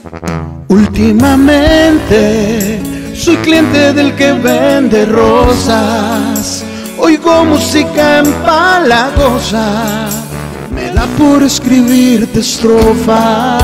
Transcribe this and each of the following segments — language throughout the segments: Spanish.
Últimamente soy cliente del que vende rosas. Oigo música empalagosa, me da por escribirte estrofas.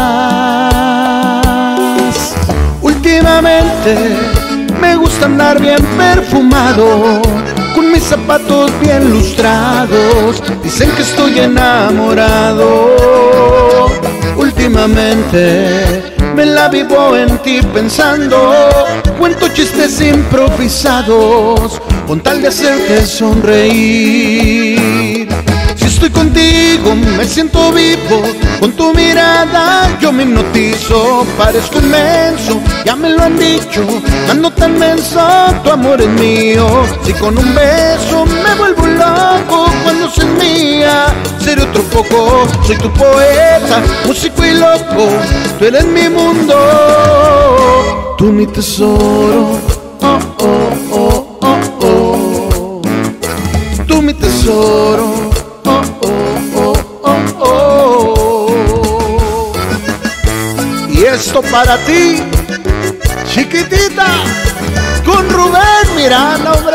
Últimamente me gusta andar bien perfumado, con mis zapatos bien lustrados. Dicen que estoy enamorado. Últimamente me la vivo en ti pensando, cuento chistes improvisados con tal de hacerte sonreír. Si estoy contigo me siento vivo, con tu mirada yo me hipnotizo. Parezco inmenso, ya me lo han dicho, ando tan menso, tu amor es mío. Si con un beso me vuelvo loco, cuando seas mía seré otro poco. Soy tu poeta, músico y loco, tú eres mi mundo, tú mi tesoro, oh, oh, oh, oh, oh. Tú mi tesoro, oh, oh, oh, oh, oh. Y esto para ti, chiquitita, con Rubén Miranda, hombre.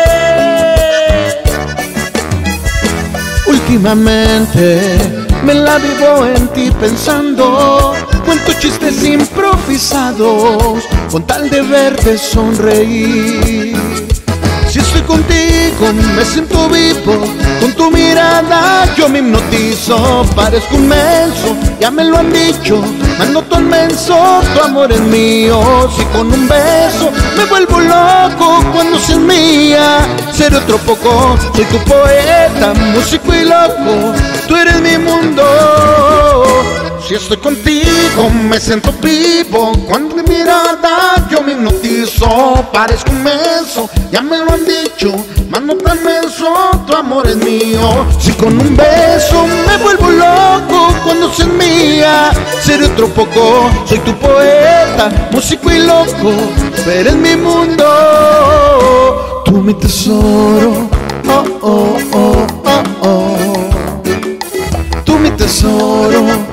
Últimamente me la vivo en ti pensando, cuento chistes improvisados con tal de verte sonreír. Si estoy contigo me siento vivo, con tu mirada yo me hipnotizo. Parezco inmenso, ya me lo han dicho, ando tan menso, tu amor es mío. Si con un beso me vuelvo loco, cuando seas mía seré otro poco. Soy tu poeta, músico y loco, tú eres mi mundo. Si estoy contigo me siento vivo, cuando mi mirada yo me hipnotizo. Parezco inmenso, ya me lo han dicho, mano tan menso, tu amor es mío. Si con un beso me vuelvo loco, cuando seas mía seré otro poco. Soy tu poeta, músico y loco, tú eres mi mundo, tú mi tesoro, oh, oh, oh, oh, oh. Tú mi tesoro,